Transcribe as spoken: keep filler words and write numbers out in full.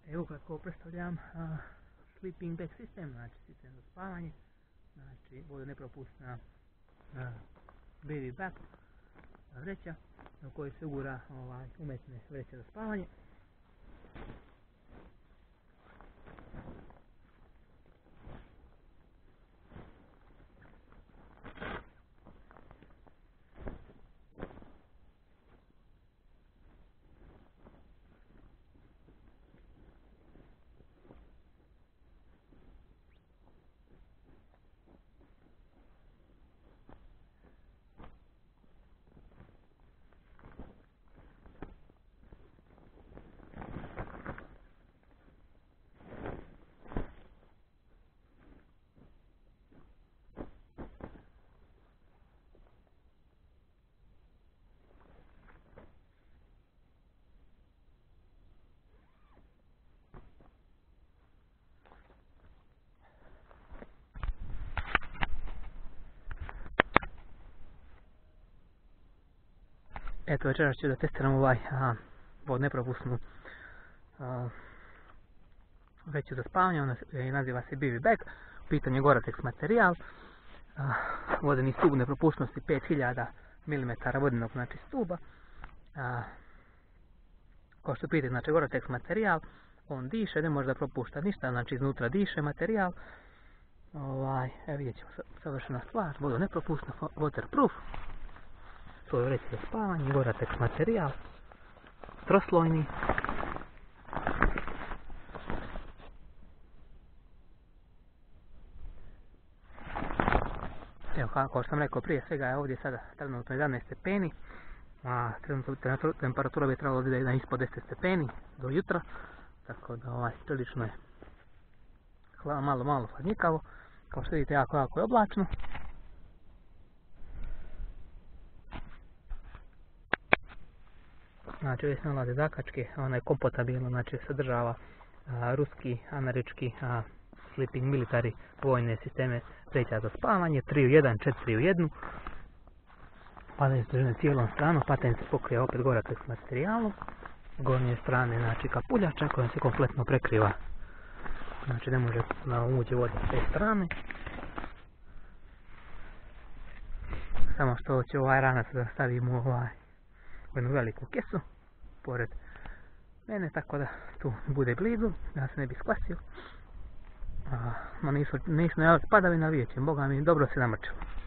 Evo kako predstavljam a, sleeping bag sistem, znači sistem za spavanje, znači vodonepropusna baby bag vreća u kojoj se ugura ovaj, umetne vreće za spavanje. Eto, večeras ću da testiram ovaj vodonepropusnu vreću za spavanje, ona se, naziva se baby bag, u pitanju je Gore-Tex materijal, a, vodeni stub nepropusnosti pet hiljada milimetara vodenog znači stuba, a, kao što vidite, znači Gore-Tex materijal, on diše, ne može da propušta ništa, znači iznutra diše materijal, ovaj, evo vidjet ćemo savršena stvar, vodonepropusna, waterproof. To je vreća za spavanje, Gore-Tex materijal, troslojni. Evo, kao što sam rekao prije svega je ovdje sada trenutno jedanaest stepeni, a trenutno temperatura bi trebalo da ide ispod deset stepeni do jutra, tako da ovaj prilično je malo malo hladnjikavo, kao što vidite jako jako je oblačno. Znači ovdje se nalaze zakačke, ona je kompatibilna, znači sadržava a, ruski, američki, a, sleeping military vojne sisteme vreća za spavanje, tri u jedan, četiri u jednu. Patent se drži na cijelom stranu, patent se pokrije opet Gore-Tex materijalom. Gornje strane, znači kapuljača koja se kompletno prekriva. Znači ne može na uđe voda s te strane. Samo što će ovaj ranac da stavimo ovaj u jednu veliku kesu pored mene, tako da tu bude blizu, da se ne bi skvasio. A, ma nisu, nisu najavili padavina, vidjet ćemo, boga mi dobro se namrčilo.